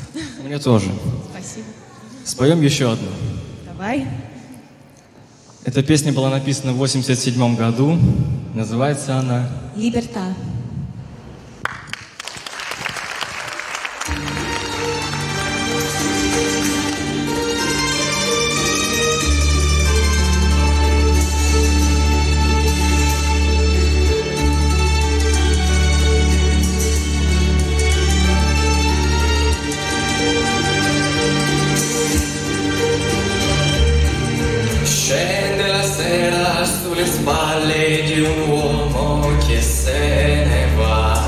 Мне тоже. Спасибо. Споем еще одну. Давай. Эта песня была написана в 1987 году. Называется она «Либерта». Scende la sera sulle spalle di un uomo che se ne va.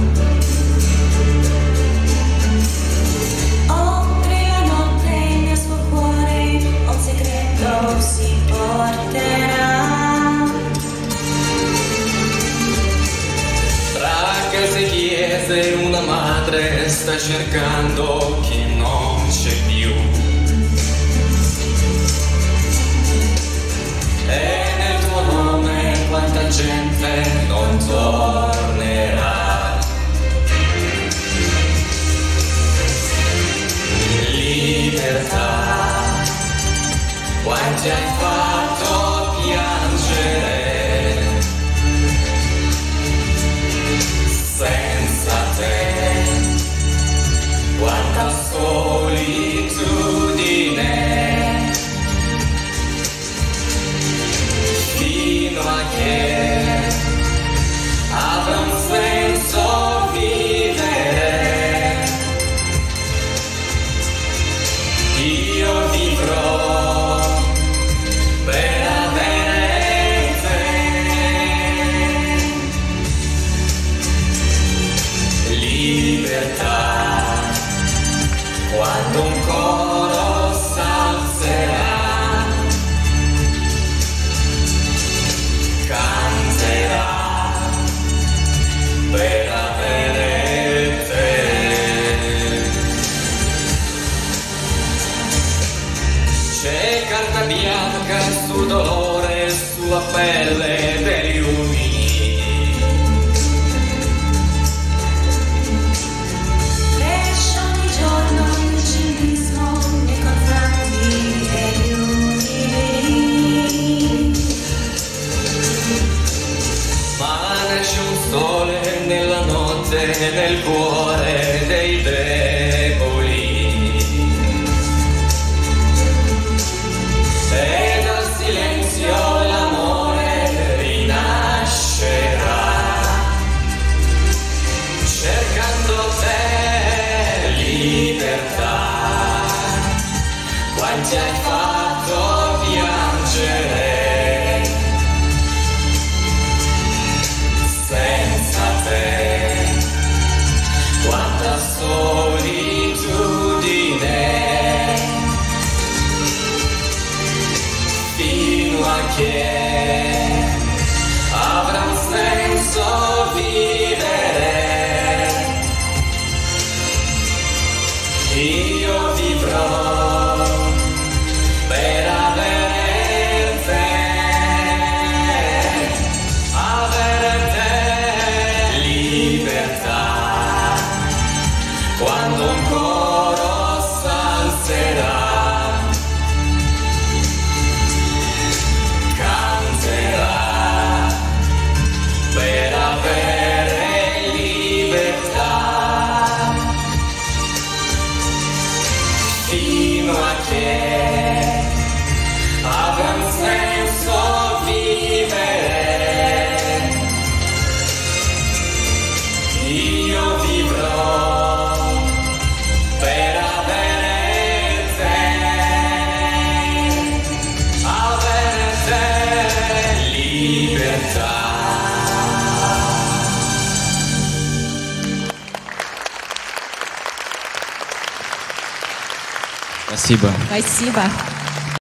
Oltre la notte nel suo cuore un segreto si porterà. Tra case e chiese una madre sta cercando chi non c'è più. E nel tuo nome quanta gente non tornerà. Libertà, quanti hai fatto piangere senza te, quanta solitudine, fino a che avrà un senso vivere. Io vivrò per avere te. Libertà, quando un coro s'alzerà, canterà per avere te. C'è carta bianca sul dolore, sulla pelle degli umili. Cresce ogni giorno il cinismo nei confronti degli umili. Ma nasce un sole nella notte, nel cuore dei deboli. E dal silenzio l'amore rinascerà, cercando te, libertà. Quanti hai fatto piangere senza te, quanta solitudine, fino a che avrà un senso vivere. Io vivrò per avere te, libertà, quando un coro s'alzerà, canterà per avere libertà, fino a che avrà un senso vivere. Io vivrò per avere te, libertà. «Спасибо». Спасибо.